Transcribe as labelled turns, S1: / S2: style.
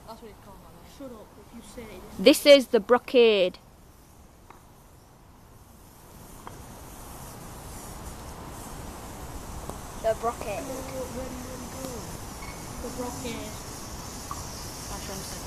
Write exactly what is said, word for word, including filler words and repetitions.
S1: That's what it's called, by the way. Shut up if you say it.
S2: This is the Brocade.
S3: The Brocade.
S1: Oh, where do you want to go? The Brocade. Actually, I'm